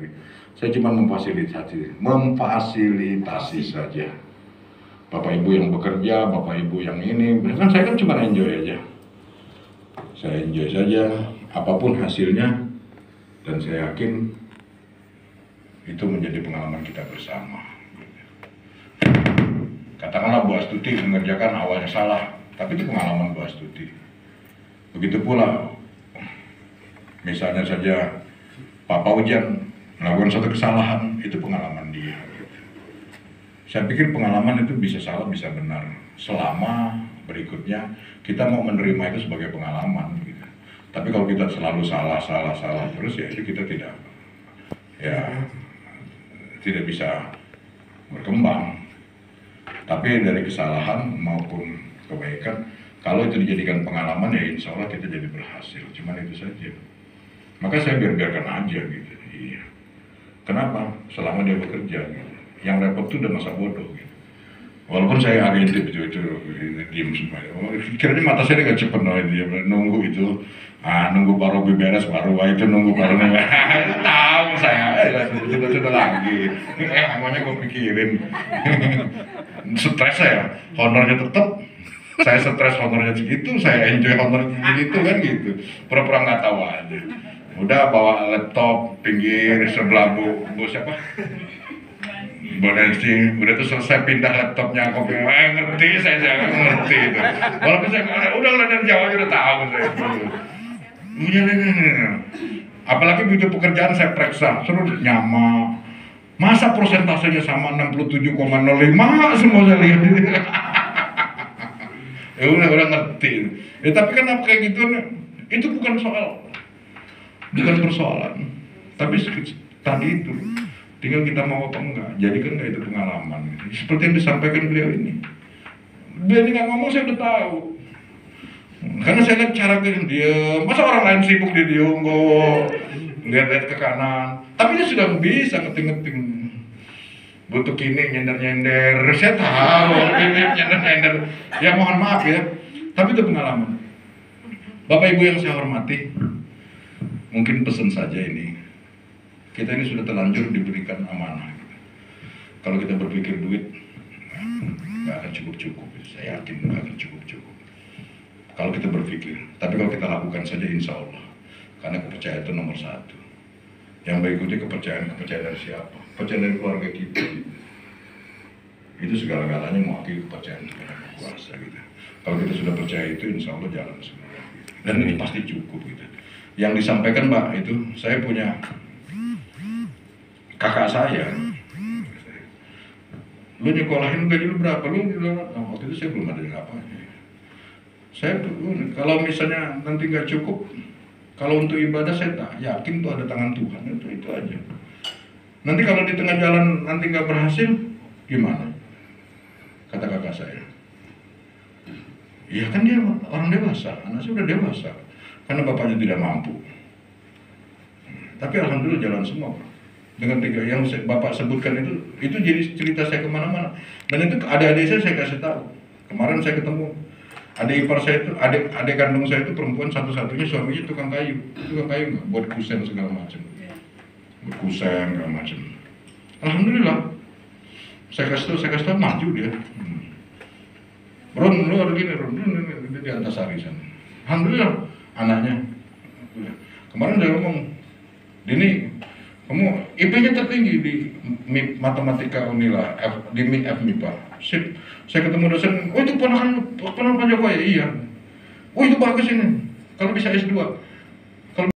lagi. Saya cuma memfasilitasi saja. Bapak Ibu yang bekerja, Bapak Ibu yang ini, kan saya kan cuma enjoy aja. Saya enjoy saja, apapun hasilnya, dan saya yakin itu menjadi pengalaman kita bersama. Katakanlah Bu Astuti mengerjakan awalnya salah, tapi itu pengalaman Bu Astuti. Begitu pula, misalnya saja Pak Paujan melakukan suatu kesalahan, itu pengalaman dia. Saya pikir pengalaman itu bisa salah, bisa benar, selama berikutnya kita mau menerima itu sebagai pengalaman. Gitu. Tapi kalau kita selalu salah terus, ya itu kita tidak bisa berkembang. Tapi dari kesalahan maupun kebaikan, kalau itu dijadikan pengalaman, ya insya Allah kita jadi berhasil. Cuman itu saja. Maka saya biarkan aja gitu. Iya. Kenapa? Selama dia bekerja. Gitu. Yang repot itu udah masa bodoh. Gitu. Walaupun saya agak intip itu diem semua. Kiranya mata saya nggak cepet dia nunggu itu. Nunggu Pak Robi beres baru itu nunggu Pak Robi tahu saya sudah lagi namanya gue pikirin stres saya, honornya tetap saya stres honornya segitu, saya enjoy honornya segitu kan gitu, pura-pura nggak tahu aja. Udah bawa laptop pinggir sebelah bu siapa? Bonensi, udah tuh selesai pindah laptopnya, kopi, ngerti saya ngerti itu. Walaupun saya udah dari Jawa udah tahu saya itu. Apalagi begitu pekerjaan saya periksa, seru nyama. Masa prosentasenya sama 67,05 semua saya lihat. Ya udah ngerti. Ya tapi kan kayak gitu, itu bukan persoalan. Tapi tadi itu tinggal kita mau apa enggak. Jadi kan nggak itu pengalaman. Seperti yang disampaikan beliau ini. Dia ini nggak ngomong saya udah tahu. Karena saya lihat cara dia, masa orang lain sibuk di diunggo, lihat ke kanan. Tapi dia sudah bisa ngeting-ngeting. Butuh kini nyender-nyender, saya tahu ini nyender-nyender. Ya mohon maaf ya, tapi itu pengalaman. Bapak Ibu yang saya hormati, mungkin pesan saja ini. Kita ini sudah terlanjur diberikan amanah. Kalau kita berpikir duit, nggak akan cukup-cukup. Saya yakin nggak akan cukup-cukup. Kalau kita berpikir, tapi kalau kita lakukan saja insya Allah. Karena kepercayaan itu nomor satu. Yang berikutnya kepercayaan dari siapa? Kepercayaan dari keluarga kita. Itu segala-galanya mewakili kepercayaan kepada kuasa gitu. Kalau kita sudah percaya itu insya Allah jalan semua. Dan ini pasti cukup gitu. Yang disampaikan Pak itu, saya punya kakak saya. Lu nyekolahin gaji lu berapa? Waktu itu saya belum ada apa-apa. Saya kalau misalnya nanti nggak cukup, kalau untuk ibadah saya tak yakin tuh ada tangan Tuhan, itu aja. Nanti kalau di tengah jalan nanti nggak berhasil, gimana? Kata kakak saya. Iya kan dia orang dewasa, anak saya udah dewasa, karena bapaknya tidak mampu. Tapi alhamdulillah jalan semua, Pak. Dengan tiga yang bapak sebutkan itu jadi cerita saya kemana-mana. Dan itu adik-adik saya kasih tahu. Kemarin saya ketemu adik ipar saya itu, adik kandung saya itu perempuan satu-satunya, suaminya tukang kayu nggak, buat kusen segala macam, kusen segala macam. Alhamdulillah, saya kasih tahu maju dia. Ron, lu harus gini, Ron, dia di atas hari sana. Alhamdulillah, anaknya. Kemarin dia ngomong, Dini, kamu IP-nya tertinggi di matematika Unila, di FMIPA. Sip. Saya ketemu dosen, oh itu ponakan Pak Jokowi, iya. Oh itu bagus ini, kalau bisa S2.